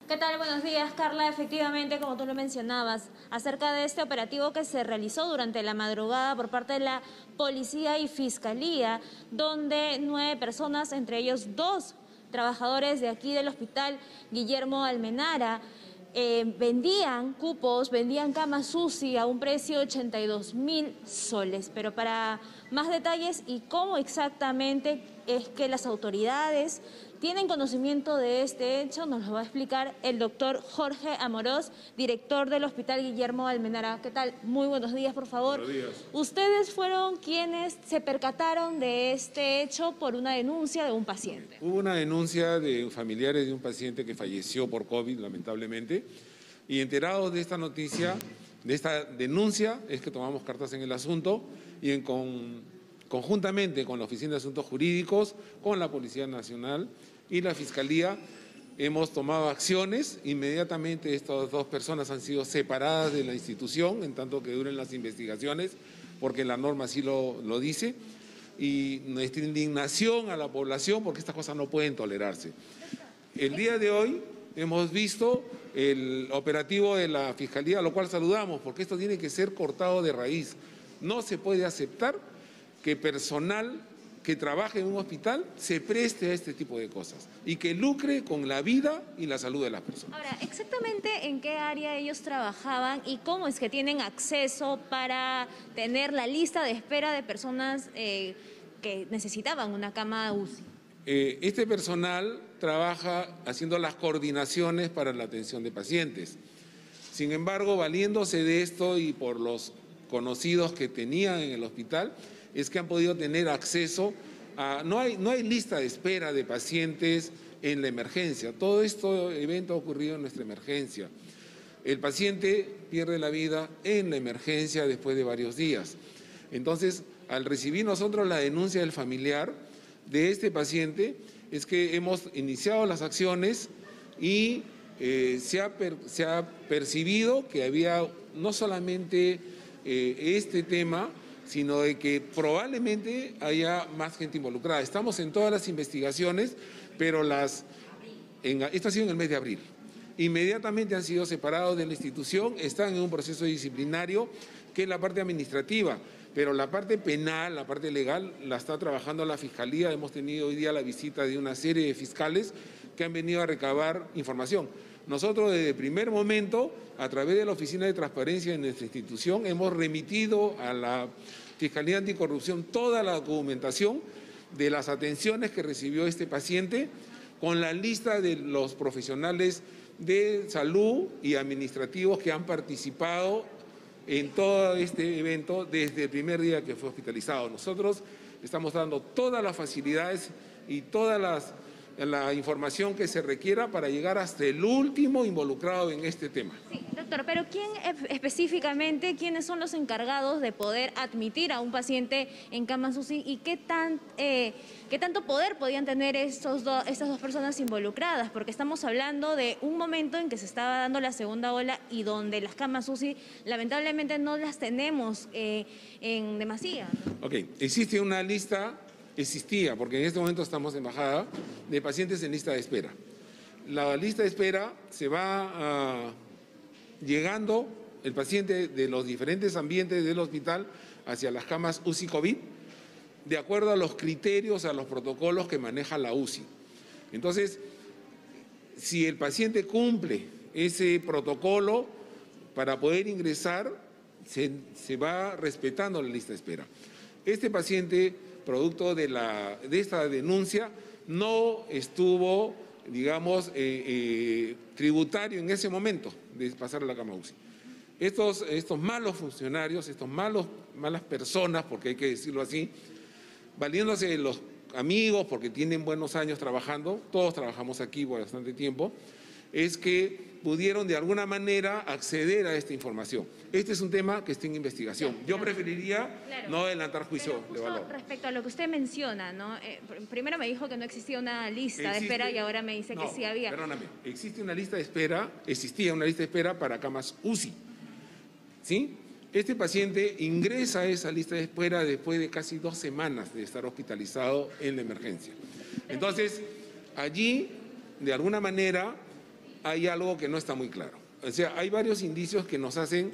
¿Qué tal? Buenos días, Carla. Efectivamente, como tú lo mencionabas, acerca de este operativo que se realizó durante la madrugada por parte de la Policía y Fiscalía, donde 9 personas, entre ellos 2 trabajadores de aquí del Hospital Guillermo Almenara, vendían cupos, vendían camas UCI a un precio de 82.000 soles. Pero para más detalles y cómo exactamente es que las autoridades tienen conocimiento de este hecho, nos lo va a explicar el doctor Jorge Amorós, director del Hospital Guillermo Almenara. ¿Qué tal? Muy buenos días, por favor. Buenos días. Ustedes fueron quienes se percataron de este hecho por una denuncia de un paciente. Hubo una denuncia de familiares de un paciente que falleció por COVID, lamentablemente, y enterados de esta noticia, de esta denuncia, es que tomamos cartas en el asunto y conjuntamente con la Oficina de Asuntos Jurídicos, con la Policía Nacional y la Fiscalía, hemos tomado acciones. Inmediatamente estas 2 personas han sido separadas de la institución, en tanto que duren las investigaciones, porque la norma así lo dice, y nuestra indignación a la población, porque estas cosas no pueden tolerarse. El día de hoy hemos visto el operativo de la Fiscalía, lo cual saludamos, porque esto tiene que ser cortado de raíz. No se puede aceptar que personal que trabaje en un hospital se preste a este tipo de cosas y que lucre con la vida y la salud de las personas. Ahora, exactamente en qué área ellos trabajaban y cómo es que tienen acceso para tener la lista de espera de personas que necesitaban una cama UCI. Este personal trabaja haciendo las coordinaciones para la atención de pacientes. Sin embargo, valiéndose de esto y por los conocidos que tenían en el hospital, es que han podido tener acceso a... No hay lista de espera de pacientes en la emergencia. Todo este evento ha ocurrido en nuestra emergencia. El paciente pierde la vida en la emergencia después de varios días. Entonces, al recibir nosotros la denuncia del familiar de este paciente, es que hemos iniciado las acciones y se ha percibido que había no solamente este tema, sino de que probablemente haya más gente involucrada. Estamos en todas las investigaciones, pero esto ha sido en el mes de abril. Inmediatamente han sido separados de la institución, están en un proceso disciplinario, que es la parte administrativa, pero la parte penal, la parte legal, la está trabajando la Fiscalía. Hemos tenido hoy día la visita de una serie de fiscales que han venido a recabar información. Nosotros desde el primer momento, a través de la Oficina de Transparencia de nuestra institución, hemos remitido a la Fiscalía Anticorrupción toda la documentación de las atenciones que recibió este paciente, con la lista de los profesionales de salud y administrativos que han participado en todo este evento desde el primer día que fue hospitalizado. Nosotros estamos dando todas las facilidades y toda la información que se requiera para llegar hasta el último involucrado en este tema. Sí, doctor, pero ¿quién específicamente, quiénes son los encargados de poder admitir a un paciente en camas UCI y qué tanto poder podían tener estas 2 personas involucradas? Porque estamos hablando de un momento en que se estaba dando la segunda ola y donde las camas UCI lamentablemente no las tenemos en demasía, ¿no? Ok, existe una lista... Existía, porque en este momento estamos en bajada, de pacientes en lista de espera. La lista de espera se va llegando el paciente de los diferentes ambientes del hospital hacia las camas UCI COVID, de acuerdo a los criterios, a los protocolos que maneja la UCI. Entonces, si el paciente cumple ese protocolo para poder ingresar, se va respetando la lista de espera. Este paciente, producto de esta denuncia, no estuvo, digamos, tributario en ese momento de pasar a la cama UCI. Estos malos funcionarios, malas personas, porque hay que decirlo así, valiéndose de los amigos, porque tienen buenos años trabajando, todos trabajamos aquí por bastante tiempo, es que pudieron de alguna manera acceder a esta información. Este es un tema que está en investigación. Yo preferiría no adelantar juicio de valor. Respecto a lo que usted menciona, ¿no? Primero me dijo que no existía una lista de espera y ahora me dice que sí había. Perdóname, existía una lista de espera para camas UCI, ¿sí? Este paciente ingresa a esa lista de espera después de casi 2 semanas de estar hospitalizado en la emergencia. Entonces, allí, de alguna manera, hay algo que no está muy claro. O sea, hay varios indicios que nos han,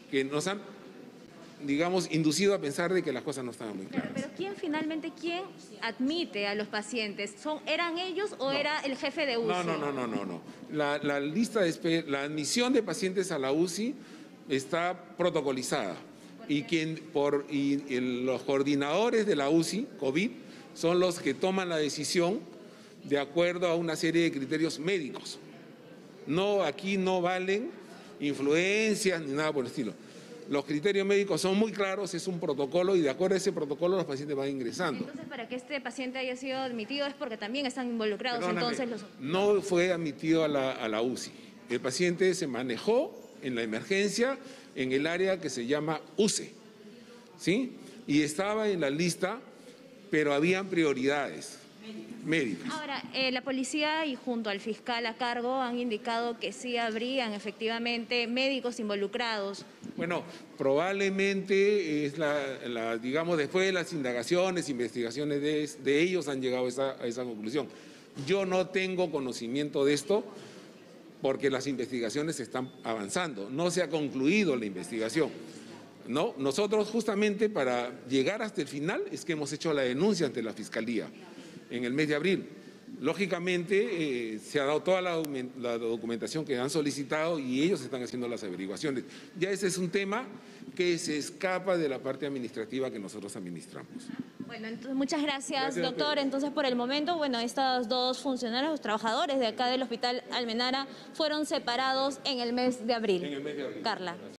digamos, inducido a pensar de que las cosas no estaban muy claras. Pero ¿quién admite a los pacientes? ¿Eran ellos o era el jefe de UCI? No. La admisión de pacientes a la UCI está protocolizada y los coordinadores de la UCI, COVID, son los que toman la decisión de acuerdo a una serie de criterios médicos. Aquí no valen influencias ni nada por el estilo. Los criterios médicos son muy claros, es un protocolo y de acuerdo a ese protocolo los pacientes van ingresando. Entonces, para que este paciente haya sido admitido es porque también están involucrados. Perdóname, entonces no fue admitido a la UCI. El paciente se manejó en la emergencia en el área que se llama UCE, ¿sí? Y estaba en la lista, pero habían prioridades médicas. Ahora, la policía y junto al fiscal a cargo han indicado que sí habrían efectivamente médicos involucrados. Bueno, probablemente es digamos, después de las indagaciones, investigaciones de ellos han llegado a esa conclusión. Yo no tengo conocimiento de esto porque las investigaciones están avanzando, no se ha concluido la investigación. ¿No? Nosotros justamente para llegar hasta el final es que hemos hecho la denuncia ante la Fiscalía en el mes de abril. Lógicamente se ha dado toda la documentación que han solicitado y ellos están haciendo las averiguaciones. Ya ese es un tema que se escapa de la parte administrativa que nosotros administramos. Bueno, entonces muchas gracias, doctor. Entonces, por el momento, bueno, estos dos funcionarios, los trabajadores de acá del Hospital Almenara, fueron separados en el mes de abril. En el mes de abril. Carla.